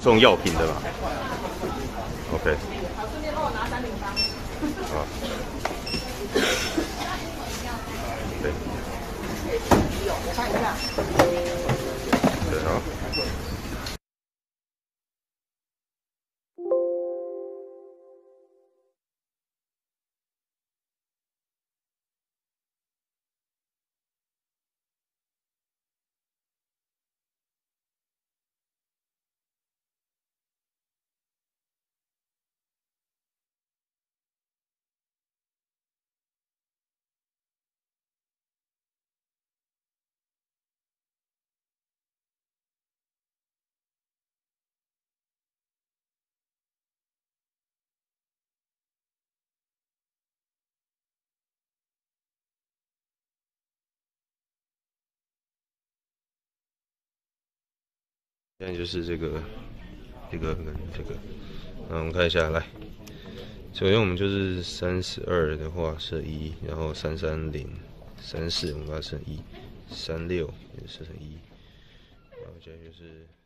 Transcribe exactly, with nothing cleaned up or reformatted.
种药品的嘛 ？OK。 好，顺便帮我拿三零八。 好。对。 我看一下。 对，好。现在就是这个，这个跟这个，那我们看一下，来，首先我们就是三十二的话设一，然后三三零、三四我们把它设一，三六也设成一，然后接下来就是。